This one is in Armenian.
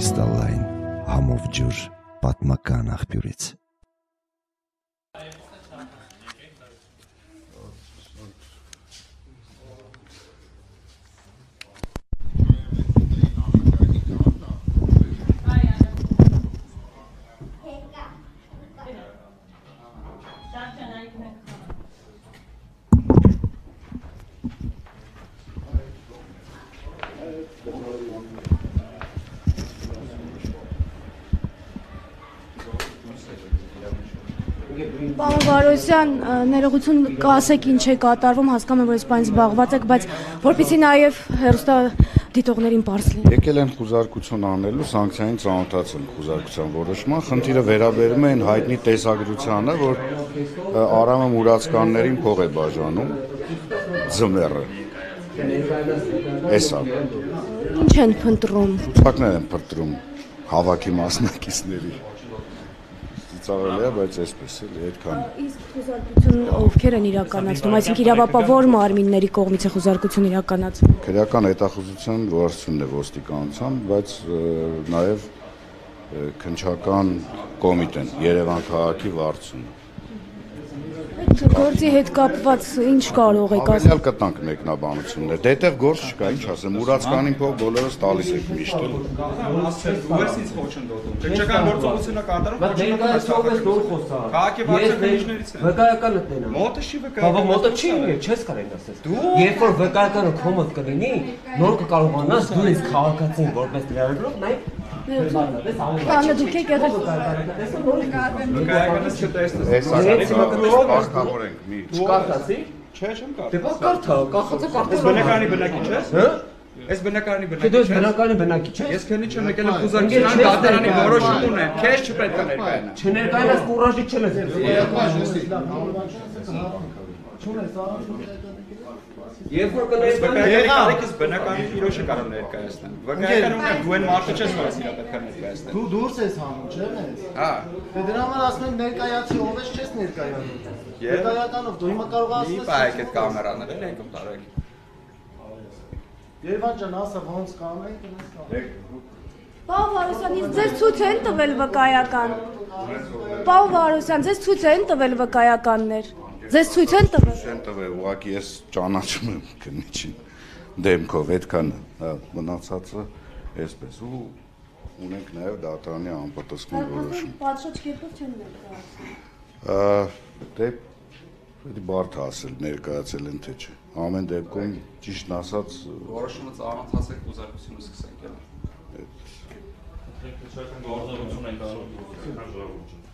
Կրիստալային համով ջուր պատմական աղբյուրից։ Պարոն Վարոզյան, ներողություն կասեք ինչ է կատարվում, հասկանում եմ, որ այսպես զբաղված եք, բայց որպեսզի նաև հեռուստադիտողներին պարզ լինի։ Եկել են խուզարկություն անելու, սանկցիային ծանոթացել խուզարկության որոշման, խնդիրը վերաբերում է այն հայտնի տեսագրությանը, որ Արամը մուրացկաններին փող է բաժանում, ձմեռը։ Էսա։ Ինչ են փնտրում։ Ֆակտներ են փնտրում հավաքի մասնակիցների։ Ծավալია, բայց այսպես էլի այդքան։ Իսկ խուզարկություն ովքեր են իրականացնում, այսինքն իրավապահ մարմինների կողմից է խուզարկություն իրականացվում։ Քրեական հետախուզության գործունեությունն է ոստիկանության, բայց նաև քննչական կոմիտեն, Երևան քաղաքի վարչությունը։ Այդ գործի հետ կապված ինչ կարող եք ասել։ Ավելյալ կտանք մեկնաբանություններ։ Դետեղ գործ չկա, ինչ ասեմ, մուրացկանին փող բոլորս տալիս եք միշտ։ Դու ես ինձ խոչընդոտում։ Քրեական գործողությունը կատարում, ներկայացող ես դու խոսա։ Քաղաքի վարչություններից են։ Վկայականը տենա։ Մոտը չի Բաբա վկայական։ մոտը չի, չես կարող ասես։ Երբ որ վկայականը քո մոտ կլինի, նոր կկարողանաս դու ինձ քաղաքացին որպես լրագրող նայ Կանա դուք եք եղել Վկայականս չտեսնես։ Արտավոր ենք մի։ չկարտացի։ Չէ, չեմ կարծում։ Դե բա կարթա, կախածը կարթա։ Այս բնակարանի բնակիչ ես։ Հա? Այս բնակարանի Դե բնակիչ դու ես։ բնականի բնակիչ ես։ Ես քնի չեմ եկել խուզարկության դատարանի որոշում ունեմ։ Քեզ չպետք է ներկայանա։ Չներկայանաս կուրաժի չես։ Երբ որ Վկայականի կարիքս բնականի իրոշը կարող ներկայացնեմ։ Վկայական ունեմ, դու այն մարդը չես որ ասիրա պետք է ներկայացնեմ։ Դու դուրս ես հանում, չէ՞ մեզ։ Հա։ Դե դրա համար ասում ենք ներկայացի, ով ես չես ներկայանում։ Վկայականով դու հիմա կարող Մի ասես։ բայեք այդ կամերաները եկում տարեք։ Երևան ջան, ասա ոնց կանենք, ոնց կանենք։ Պարոն Վարոզյան, իսկ ձեզ ցույց են տվել վկայական։ Պարոն Վարոզյան, ձեզ ցույց են տվել վկայականներ։ Ձեզ ցույց են տվել։ Չեն տվել, ուղղակի ես ճանաչում եմ քննիչին դեմքով, այդքան մնացածը այսպես ու ունենք նաև դատարանի անպատասխան որոշում։ Պատշաճ կերպով չեն ներկայացնում։ Դե պետք բարդ ասել, ներկայացել են թե չէ։ Ամեն դեպքում ճիշտն ասած Որոշումը ծառայացեք խուզարկությունը սկսենք։ Գործողություն են կարող։